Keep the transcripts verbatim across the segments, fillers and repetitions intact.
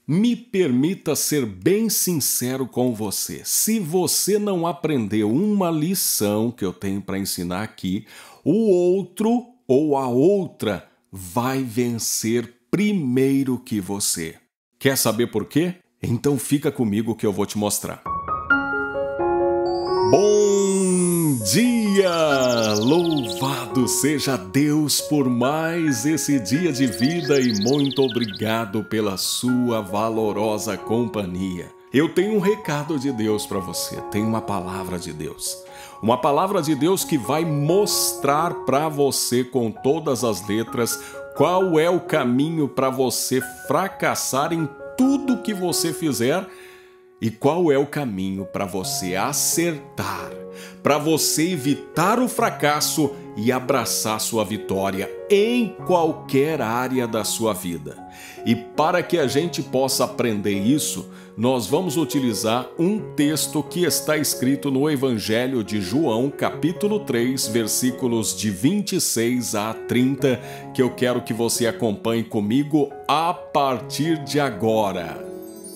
Me permita ser bem sincero com você. Se você não aprendeu uma lição que eu tenho para ensinar aqui, o outro ou a outra vai vencer primeiro que você. Quer saber por quê? Então fica comigo que eu vou te mostrar. Bom dia! Louvado seja Deus por mais esse dia de vida e muito obrigado pela sua valorosa companhia. Eu tenho um recado de Deus para você, tenho uma palavra de Deus. Uma palavra de Deus que vai mostrar para você com todas as letras qual é o caminho para você fracassar em tudo que você fizer e qual é o caminho para você acertar, para você evitar o fracasso e abraçar sua vitória em qualquer área da sua vida. E para que a gente possa aprender isso, nós vamos utilizar um texto que está escrito no Evangelho de João, capítulo três, versículos de vinte e seis a trinta, que eu quero que você acompanhe comigo a partir de agora.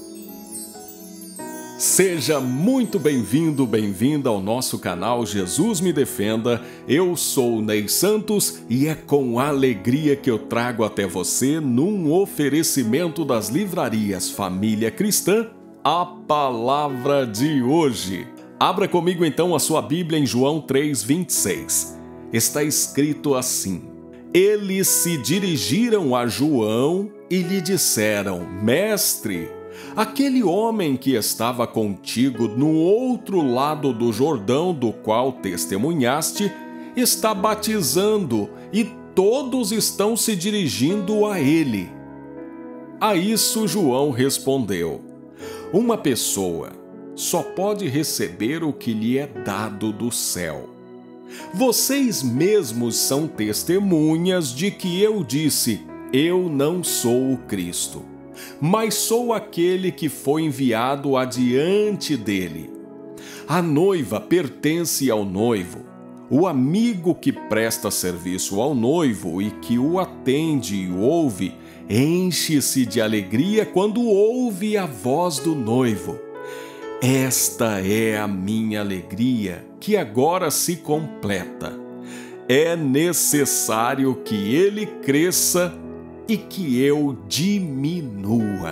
Seja muito bem-vindo, bem-vinda ao nosso canal Jesus Me Defenda. Eu sou Ney Santos e é com alegria que eu trago até você, num oferecimento das livrarias Família Cristã, a palavra de hoje. Abra comigo então a sua Bíblia em João três, vinte e seis. Está escrito assim: Eles se dirigiram a João e lhe disseram: Mestre, aquele homem que estava contigo no outro lado do Jordão, do qual testemunhaste, está batizando e todos estão se dirigindo a ele. A isso João respondeu: Uma pessoa só pode receber o que lhe é dado do céu. Vocês mesmos são testemunhas de que eu disse: Eu não sou o Cristo, mas sou aquele que foi enviado adiante dele. A noiva pertence ao noivo. O amigo que presta serviço ao noivo e que o atende e o ouve, enche-se de alegria quando ouve a voz do noivo. Esta é a minha alegria, que agora se completa. É necessário que ele cresça e que eu diminua.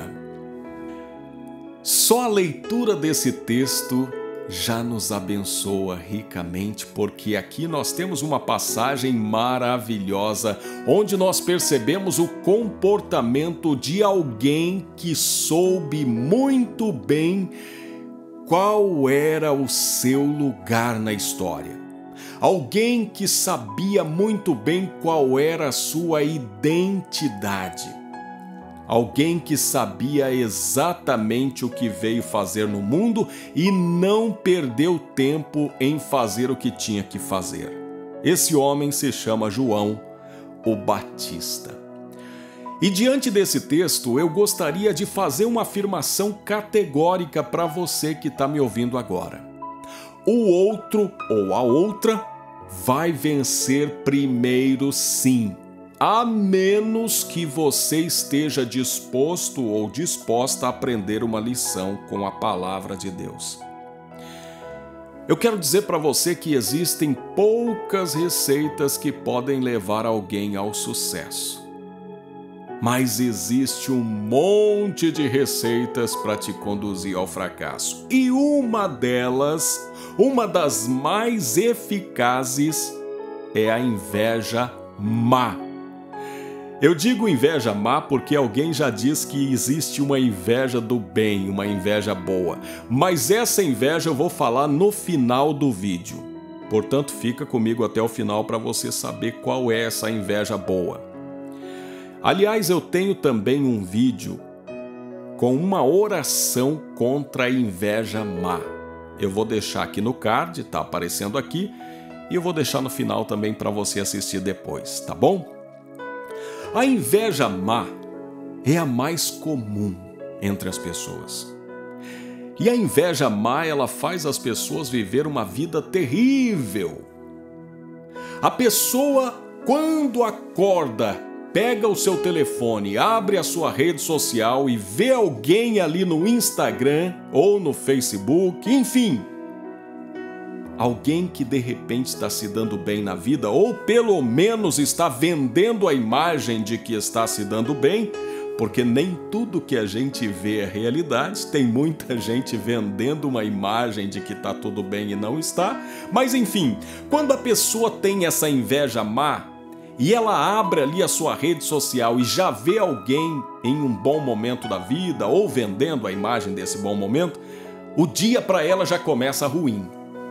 Só a leitura desse texto já nos abençoa ricamente, porque aqui nós temos uma passagem maravilhosa, onde nós percebemos o comportamento de alguém que soube muito bem qual era o seu lugar na história. Alguém que sabia muito bem qual era a sua identidade. Alguém que sabia exatamente o que veio fazer no mundo e não perdeu tempo em fazer o que tinha que fazer. Esse homem se chama João, o Batista. E diante desse texto, eu gostaria de fazer uma afirmação categórica para você que está me ouvindo agora. O outro ou a outra vai vencer primeiro, sim, a menos que você esteja disposto ou disposta a aprender uma lição com a palavra de Deus. Eu quero dizer para você que existem poucas receitas que podem levar alguém ao sucesso. Mas existe um monte de receitas para te conduzir ao fracasso. E uma delas, uma das mais eficazes, é a inveja má. Eu digo inveja má porque alguém já diz que existe uma inveja do bem, uma inveja boa. Mas essa inveja eu vou falar no final do vídeo. Portanto, fica comigo até o final para você saber qual é essa inveja boa. Aliás, eu tenho também um vídeo com uma oração contra a inveja má. Eu vou deixar aqui no card, tá aparecendo aqui, e eu vou deixar no final também para você assistir depois, tá bom? A inveja má é a mais comum entre as pessoas. E a inveja má, ela faz as pessoas viver uma vida terrível. A pessoa, quando acorda, pega o seu telefone, abre a sua rede social e vê alguém ali no Instagram ou no Facebook, enfim, alguém que de repente está se dando bem na vida ou pelo menos está vendendo a imagem de que está se dando bem, porque nem tudo que a gente vê é realidade, tem muita gente vendendo uma imagem de que está tudo bem e não está, mas enfim, quando a pessoa tem essa inveja má e ela abre ali a sua rede social e já vê alguém em um bom momento da vida ou vendendo a imagem desse bom momento, o dia para ela já começa ruim.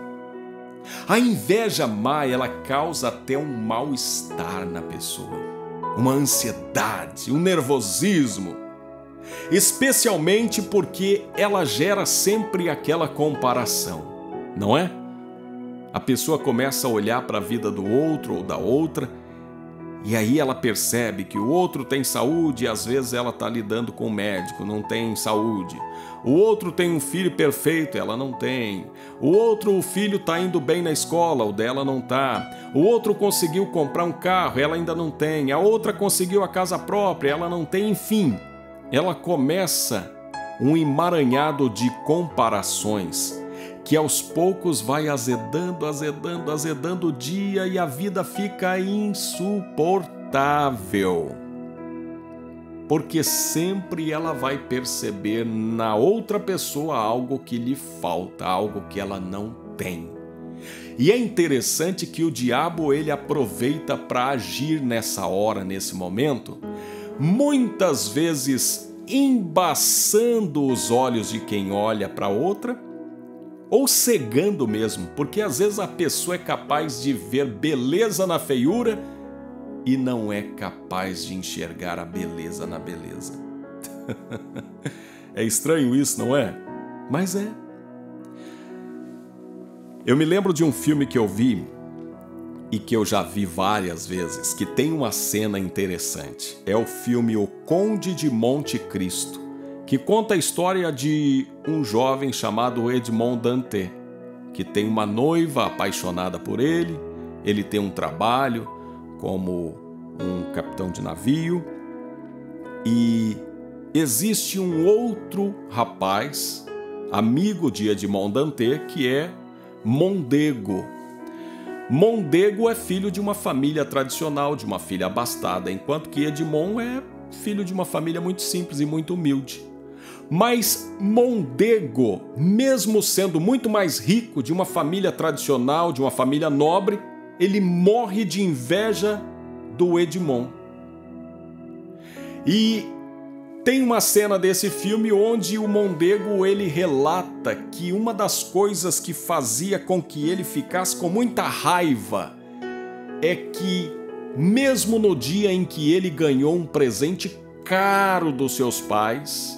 A inveja má, ela causa até um mal-estar na pessoa. Uma ansiedade, um nervosismo, especialmente porque ela gera sempre aquela comparação, não é? A pessoa começa a olhar para a vida do outro ou da outra e aí ela percebe que o outro tem saúde e às vezes ela está lidando com o médico, não tem saúde. O outro tem um filho perfeito, ela não tem. O outro, o filho está indo bem na escola, o dela não está. O outro conseguiu comprar um carro, ela ainda não tem. A outra conseguiu a casa própria, ela não tem. Enfim, ela começa um emaranhado de comparações que aos poucos vai azedando, azedando, azedando o dia e a vida fica insuportável. Porque sempre ela vai perceber na outra pessoa algo que lhe falta, algo que ela não tem. E é interessante que o diabo ele aproveita para agir nessa hora, nesse momento, muitas vezes embaçando os olhos de quem olha para outra, ou cegando mesmo, porque às vezes a pessoa é capaz de ver beleza na feiura e não é capaz de enxergar a beleza na beleza. É estranho isso, não é? Mas é. Eu me lembro de um filme que eu vi e que eu já vi várias vezes, que tem uma cena interessante. É o filme O Conde de Monte Cristo, que conta a história de um jovem chamado Edmond Dantès, que tem uma noiva apaixonada por ele, ele tem um trabalho como um capitão de navio e existe um outro rapaz, amigo de Edmond Dantès, que é Mondego. Mondego é filho de uma família tradicional, de uma filha abastada, enquanto que Edmond é filho de uma família muito simples e muito humilde. Mas Mondego, mesmo sendo muito mais rico, de uma família tradicional, de uma família nobre, ele morre de inveja do Edmond. E tem uma cena desse filme onde o Mondego ele relata que uma das coisas que fazia com que ele ficasse com muita raiva é que, mesmo no dia em que ele ganhou um presente caro dos seus pais,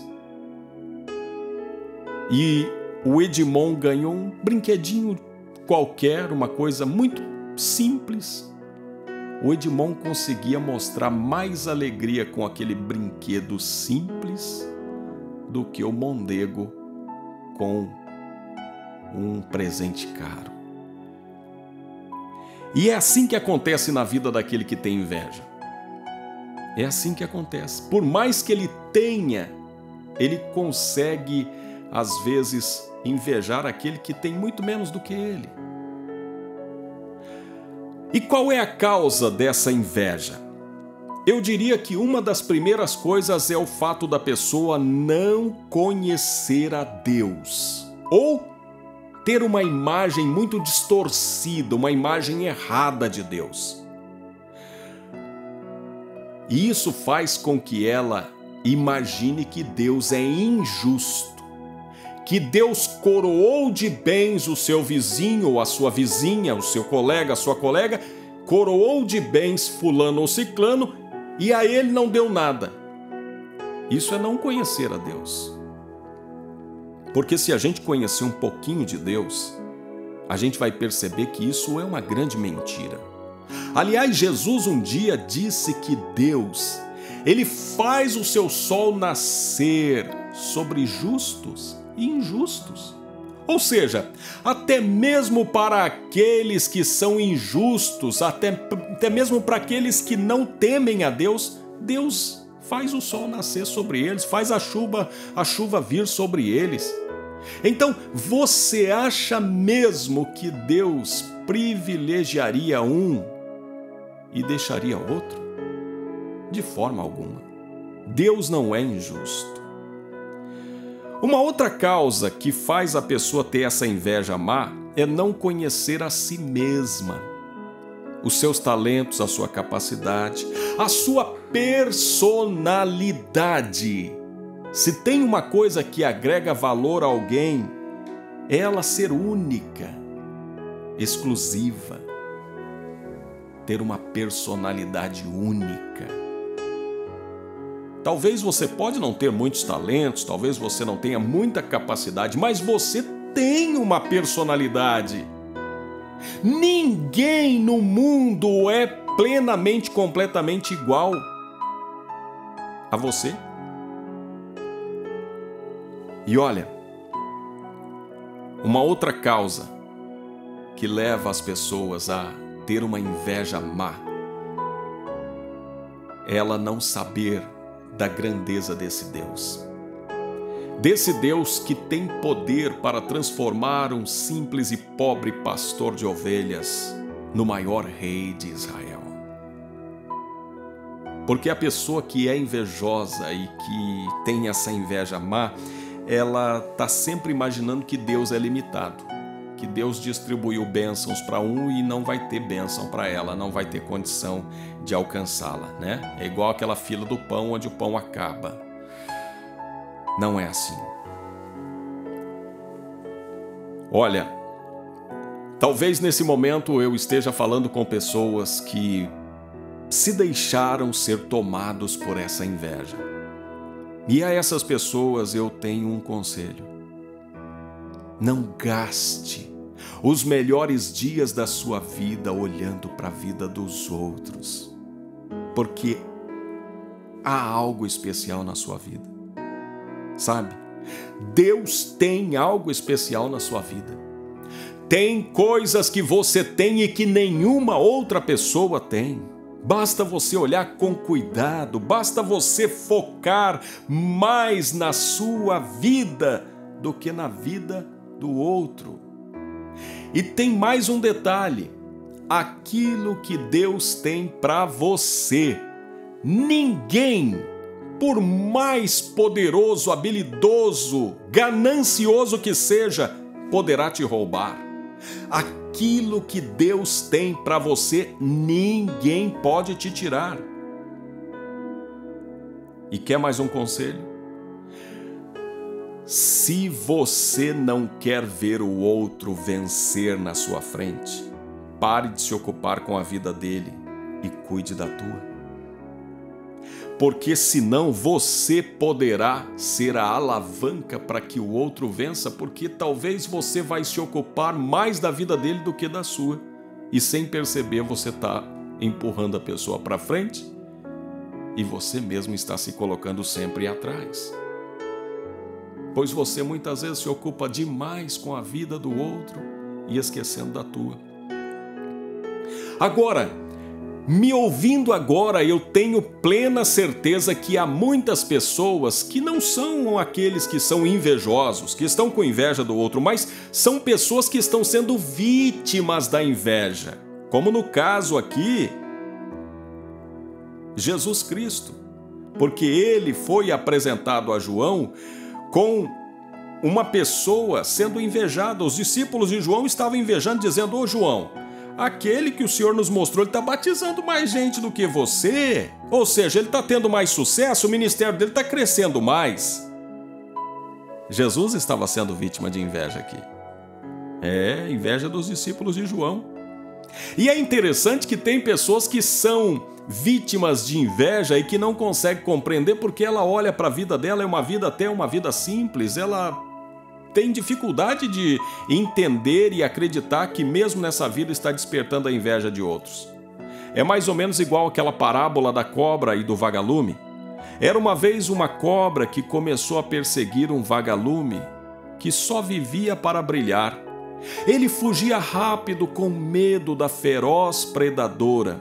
e o Edmond ganhou um brinquedinho qualquer, uma coisa muito simples, o Edmond conseguia mostrar mais alegria com aquele brinquedo simples do que o Mondego com um presente caro. E é assim que acontece na vida daquele que tem inveja. É assim que acontece. Por mais que ele tenha, ele consegue, às vezes, invejar aquele que tem muito menos do que ele. E qual é a causa dessa inveja? Eu diria que uma das primeiras coisas é o fato da pessoa não conhecer a Deus, ou ter uma imagem muito distorcida, uma imagem errada de Deus. E isso faz com que ela imagine que Deus é injusto, que Deus coroou de bens o seu vizinho ou a sua vizinha, o seu colega, a sua colega, coroou de bens fulano ou ciclano e a ele não deu nada. Isso é não conhecer a Deus. Porque se a gente conhecer um pouquinho de Deus, a gente vai perceber que isso é uma grande mentira. Aliás, Jesus um dia disse que Deus, ele faz o seu sol nascer sobre justos e injustos. Ou seja, até mesmo para aqueles que são injustos, até, até mesmo para aqueles que não temem a Deus, Deus faz o sol nascer sobre eles, faz a chuva, a chuva vir sobre eles. Então, você acha mesmo que Deus privilegiaria um e deixaria outro? De forma alguma. Deus não é injusto. Uma outra causa que faz a pessoa ter essa inveja má é não conhecer a si mesma, os seus talentos, a sua capacidade, a sua personalidade. Se tem uma coisa que agrega valor a alguém, é ela ser única, exclusiva, ter uma personalidade única. Talvez você pode não ter muitos talentos, talvez você não tenha muita capacidade, mas você tem uma personalidade. Ninguém no mundo é plenamente, completamente igual a você. E olha, uma outra causa que leva as pessoas a ter uma inveja má é ela não saber da grandeza desse Deus. Desse Deus que tem poder para transformar um simples e pobre pastor de ovelhas no maior rei de Israel. Porque a pessoa que é invejosa e que tem essa inveja má, ela está sempre imaginando que Deus é limitado, que Deus distribuiu bênçãos para um e não vai ter bênção para ela, não vai ter condição de alcançá-la, né? É igual aquela fila do pão onde o pão acaba. Não é assim. Olha, talvez nesse momento eu esteja falando com pessoas que se deixaram ser tomados por essa inveja. E a essas pessoas eu tenho um conselho. Não gaste os melhores dias da sua vida olhando para a vida dos outros, porque há algo especial na sua vida, sabe? Deus tem algo especial na sua vida. Tem coisas que você tem e que nenhuma outra pessoa tem. Basta você olhar com cuidado, basta você focar mais na sua vida do que na vida do outro. E tem mais um detalhe: aquilo que Deus tem para você, ninguém, por mais poderoso, habilidoso, ganancioso que seja, poderá te roubar. Aquilo que Deus tem para você, ninguém pode te tirar. E quer mais um conselho? Se você não quer ver o outro vencer na sua frente, pare de se ocupar com a vida dele e cuide da tua. Porque senão você poderá ser a alavanca para que o outro vença, porque talvez você vai se ocupar mais da vida dele do que da sua. E sem perceber você está empurrando a pessoa para frente e você mesmo está se colocando sempre atrás. Pois você muitas vezes se ocupa demais com a vida do outro e esquecendo da tua. Agora, me ouvindo agora, eu tenho plena certeza que há muitas pessoas que não são aqueles que são invejosos, que estão com inveja do outro, mas são pessoas que estão sendo vítimas da inveja. Como no caso aqui, Jesus Cristo. Porque ele foi apresentado a João com uma pessoa sendo invejada. Os discípulos de João estavam invejando, dizendo: ô João, aquele que o Senhor nos mostrou, ele está batizando mais gente do que você. Ou seja, ele está tendo mais sucesso, o ministério dele está crescendo mais. Jesus estava sendo vítima de inveja aqui. É, inveja dos discípulos de João. E é interessante que tem pessoas que são vítimas de inveja e que não conseguem compreender porque ela olha para a vida dela, é uma vida até uma vida simples, ela tem dificuldade de entender e acreditar que mesmo nessa vida está despertando a inveja de outros. É mais ou menos igual aquela parábola da cobra e do vagalume. Era uma vez uma cobra que começou a perseguir um vagalume que só vivia para brilhar. Ele fugia rápido com medo da feroz predadora.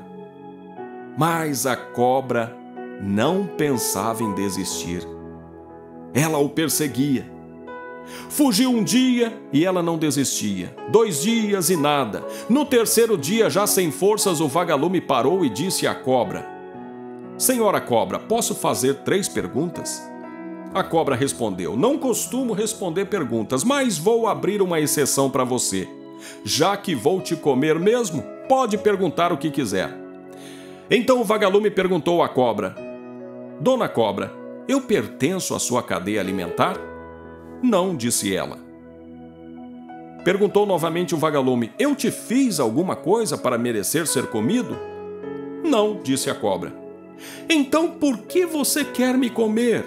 Mas a cobra não pensava em desistir. Ela o perseguia. Fugiu um dia e ela não desistia. Dois dias e nada. No terceiro dia, já sem forças, o vagalume parou e disse à cobra: Senhora cobra, posso fazer três perguntas? A cobra respondeu: Não costumo responder perguntas, mas vou abrir uma exceção para você. Já que vou te comer mesmo, pode perguntar o que quiser. Então o vagalume perguntou à cobra: Dona Cobra, eu pertenço à sua cadeia alimentar? Não, disse ela. Perguntou novamente o vagalume: Eu te fiz alguma coisa para merecer ser comido? Não, disse a cobra. Então por que você quer me comer?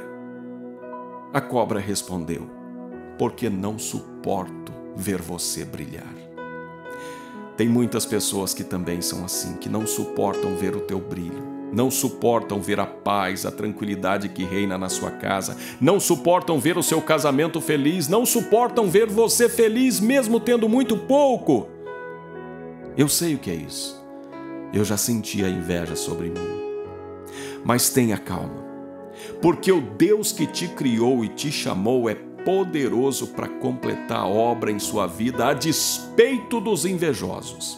A cobra respondeu: Porque não suporto ver você brilhar. Tem muitas pessoas que também são assim, que não suportam ver o teu brilho. Não suportam ver a paz, a tranquilidade que reina na sua casa. Não suportam ver o seu casamento feliz. Não suportam ver você feliz, mesmo tendo muito pouco. Eu sei o que é isso. Eu já senti a inveja sobre mim. Mas tenha calma, porque o Deus que te criou e te chamou é poderoso para completar a obra em sua vida a despeito dos invejosos.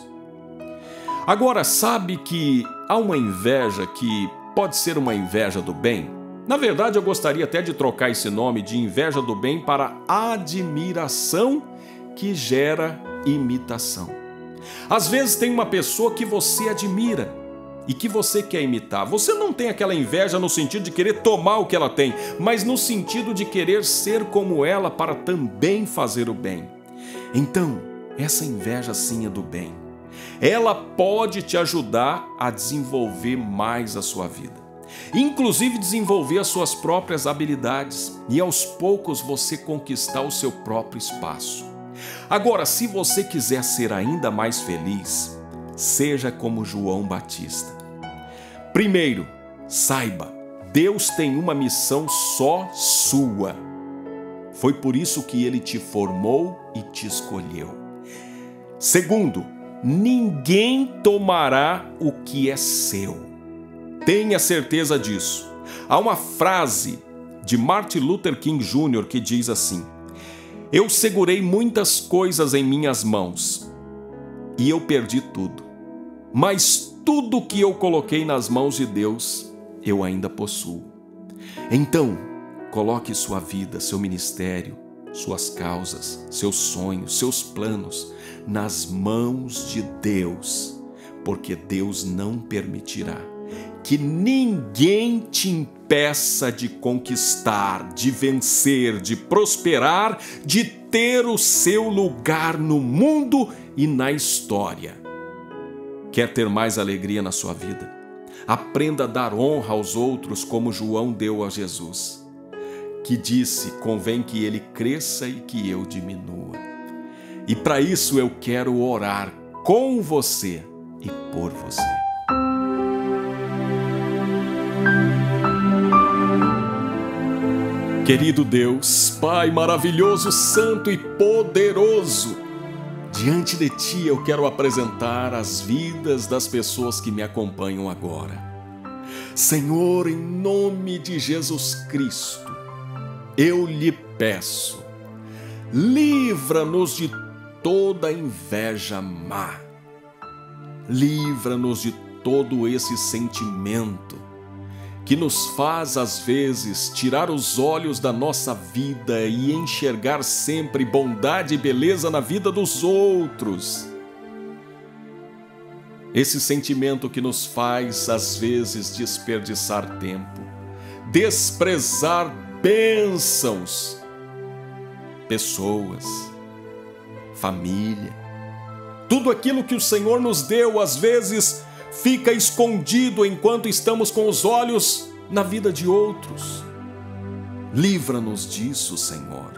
Agora, sabe que há uma inveja que pode ser uma inveja do bem? Na verdade, eu gostaria até de trocar esse nome de inveja do bem para admiração que gera imitação. Às vezes tem uma pessoa que você admira e que você quer imitar. Você não tem aquela inveja no sentido de querer tomar o que ela tem, mas no sentido de querer ser como ela para também fazer o bem. Então, essa inveja sim é do bem. Ela pode te ajudar a desenvolver mais a sua vida, inclusive desenvolver as suas próprias habilidades e aos poucos você conquistar o seu próprio espaço. Agora, se você quiser ser ainda mais feliz, seja como João Batista. Primeiro, saiba, Deus tem uma missão só sua. Foi por isso que Ele te formou e te escolheu. Segundo, ninguém tomará o que é seu. Tenha certeza disso. Há uma frase de Martin Luther King Júnior que diz assim: Eu segurei muitas coisas em minhas mãos e eu perdi tudo. Mas tudo que eu coloquei nas mãos de Deus, eu ainda possuo. Então, coloque sua vida, seu ministério, suas causas, seus sonhos, seus planos nas mãos de Deus, porque Deus não permitirá que ninguém te impeça de conquistar, de vencer, de prosperar, de ter o seu lugar no mundo e na história. Quer ter mais alegria na sua vida? Aprenda a dar honra aos outros como João deu a Jesus, que disse: convém que ele cresça e que eu diminua. E para isso eu quero orar com você e por você. Querido Deus, Pai maravilhoso, santo e poderoso, diante de Ti eu quero apresentar as vidas das pessoas que me acompanham agora. Senhor, em nome de Jesus Cristo, eu lhe peço, livra-nos de toda inveja má, livra-nos de todo esse sentimento que nos faz, às vezes, tirar os olhos da nossa vida e enxergar sempre bondade e beleza na vida dos outros. Esse sentimento que nos faz, às vezes, desperdiçar tempo, desprezar bênçãos, pessoas, família. Tudo aquilo que o Senhor nos deu, às vezes, fica escondido enquanto estamos com os olhos na vida de outros. Livra-nos disso, Senhor.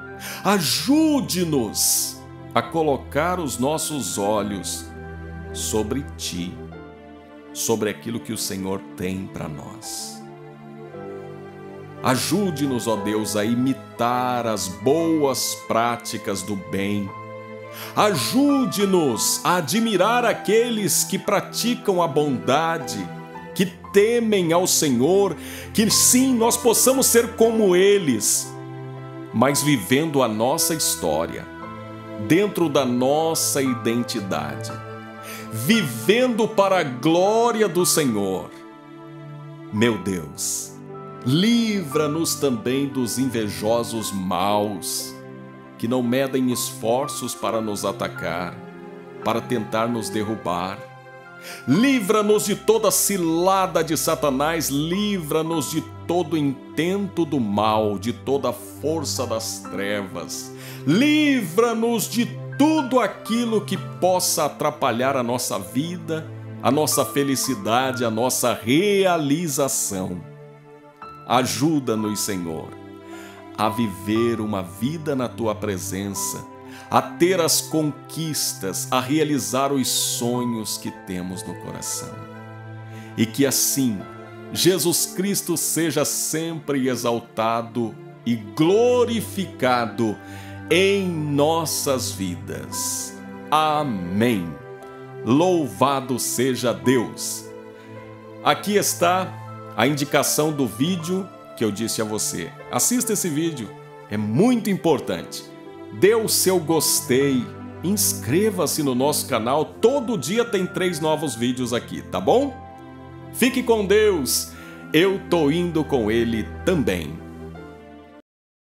Ajude-nos a colocar os nossos olhos sobre Ti, sobre aquilo que o Senhor tem para nós. Ajude-nos, ó Deus, a imitar as boas práticas do bem. Ajude-nos a admirar aqueles que praticam a bondade, que temem ao Senhor, que sim, nós possamos ser como eles, mas vivendo a nossa história, dentro da nossa identidade, vivendo para a glória do Senhor. Meu Deus, livra-nos também dos invejosos maus, que não medem esforços para nos atacar, para tentar nos derrubar. Livra-nos de toda cilada de Satanás, livra-nos de todo intento do mal, de toda força das trevas. Livra-nos de tudo aquilo que possa atrapalhar a nossa vida, a nossa felicidade, a nossa realização. Ajuda-nos, Senhor, a viver uma vida na Tua presença, a ter as conquistas, a realizar os sonhos que temos no coração. E que assim, Jesus Cristo seja sempre exaltado e glorificado em nossas vidas. Amém. Louvado seja Deus! Aqui está a indicação do vídeo que eu disse a você. Assista esse vídeo, é muito importante. Dê o seu gostei, inscreva-se no nosso canal, todo dia tem três novos vídeos aqui, tá bom? Fique com Deus, eu tô indo com Ele também.